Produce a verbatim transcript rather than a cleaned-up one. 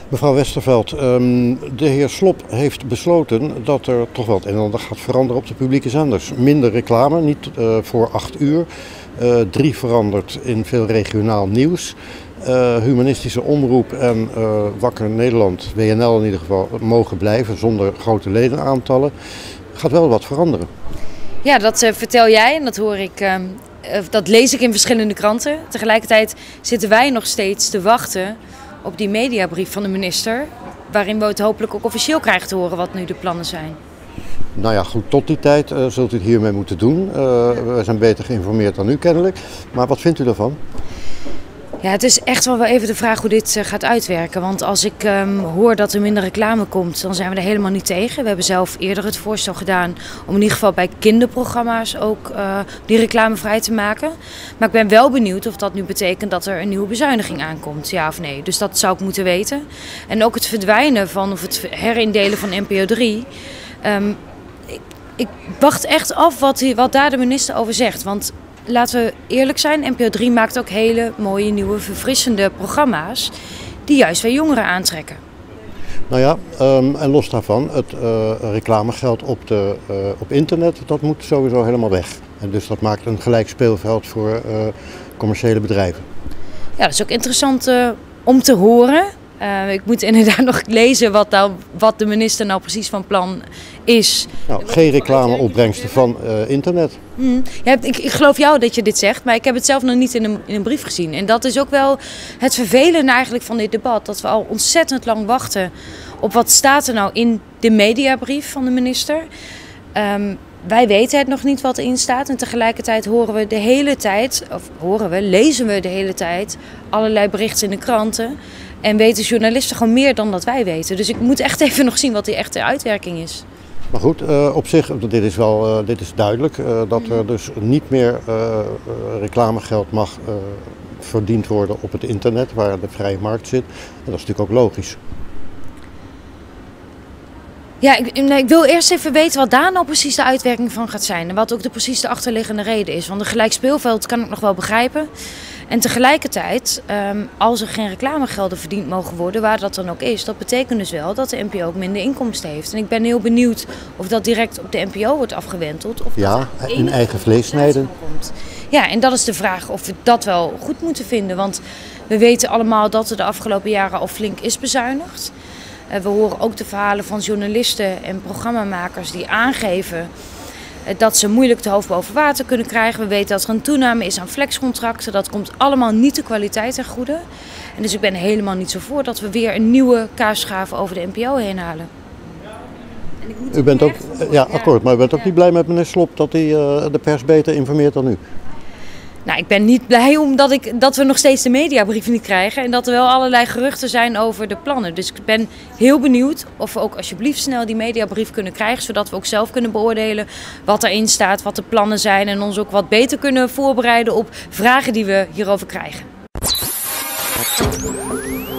Mevrouw Westerveld, um, de heer Slob heeft besloten dat er toch wel het een en ander gaat veranderen op de publieke zenders. Minder reclame, niet uh, voor acht uur. Uh, drie verandert in veel regionaal nieuws. Uh, humanistische omroep en uh, Wakker Nederland, W N L in ieder geval, mogen blijven zonder grote ledenaantallen. Gaat wel wat veranderen. Ja, dat uh, vertel jij en dat hoor ik, uh, uh, dat lees ik in verschillende kranten. Tegelijkertijd zitten wij nog steeds te wachten op die mediabrief van de minister, waarin we het hopelijk ook officieel krijgen te horen wat nu de plannen zijn. Nou ja, goed, tot die tijd uh, zult u het hiermee moeten doen. Uh, we zijn beter geïnformeerd dan u kennelijk. Maar wat vindt u daarvan? Ja, het is echt wel even de vraag hoe dit uh, gaat uitwerken. Want als ik um, hoor dat er minder reclame komt, dan zijn we er helemaal niet tegen. We hebben zelf eerder het voorstel gedaan om in ieder geval bij kinderprogramma's ook uh, die reclame vrij te maken. Maar ik ben wel benieuwd of dat nu betekent dat er een nieuwe bezuiniging aankomt, ja of nee. Dus dat zou ik moeten weten. En ook het verdwijnen van, of het herindelen van N P O drie. Um, ik, ik wacht echt af wat, die, wat daar de minister over zegt. Want laten we eerlijk zijn, N P O drie maakt ook hele mooie, nieuwe, verfrissende programma's die juist weer jongeren aantrekken. Nou ja, um, en los daarvan, het uh, reclamegeld op, de, uh, op internet, dat moet sowieso helemaal weg. En dus dat maakt een gelijk speelveld voor uh, commerciële bedrijven. Ja, dat is ook interessant uh, om te horen. Uh, ik moet inderdaad nog lezen wat, nou, wat de minister nou precies van plan is. Nou, geen reclameopbrengsten van uh, internet. Hmm. Ja, ik, ik geloof jou dat je dit zegt, maar ik heb het zelf nog niet in een, in een brief gezien. En dat is ook wel het vervelende eigenlijk van dit debat. Dat we al ontzettend lang wachten op wat staat er nou in de mediabrief van de minister. Um, wij weten het nog niet wat erin staat en tegelijkertijd horen we de hele tijd, of horen we, lezen we de hele tijd allerlei berichten in de kranten. En weten journalisten gewoon meer dan dat wij weten. Dus ik moet echt even nog zien wat die echte uitwerking is. Maar goed, uh, op zich, dit is wel uh, dit is duidelijk. Uh, dat er dus niet meer uh, reclamegeld mag uh, verdiend worden op het internet, waar de vrije markt zit. En dat is natuurlijk ook logisch. Ja, ik, nee, ik wil eerst even weten wat daar nou precies de uitwerking van gaat zijn. En wat ook de precies de achterliggende reden is. Want een gelijk speelveld kan ik nog wel begrijpen. En tegelijkertijd, um, als er geen reclamegelden verdiend mogen worden, waar dat dan ook is, dat betekent dus wel dat de N P O ook minder inkomsten heeft. En ik ben heel benieuwd of dat direct op de N P O wordt afgewenteld. Of ja, in eigen vlees snijden. Komt. Ja, en dat is de vraag of we dat wel goed moeten vinden. Want we weten allemaal dat er de afgelopen jaren al flink is bezuinigd. Uh, we horen ook de verhalen van journalisten en programmamakers die aangeven dat ze moeilijk het hoofd boven water kunnen krijgen. We weten dat er een toename is aan flexcontracten. Dat komt allemaal niet de kwaliteit ten goede. En dus ik ben helemaal niet zo voor dat we weer een nieuwe kaasschaaf over de N P O heen halen. En ik moet u bent ook, ja, akkoord, maar u bent ook ja. niet blij met meneer Slob dat hij uh, de pers beter informeert dan u? Nou, ik ben niet blij omdat ik, dat we nog steeds de mediabrief niet krijgen en dat er wel allerlei geruchten zijn over de plannen. Dus ik ben heel benieuwd of we ook alsjeblieft snel die mediabrief kunnen krijgen, zodat we ook zelf kunnen beoordelen wat erin staat, wat de plannen zijn en ons ook wat beter kunnen voorbereiden op vragen die we hierover krijgen.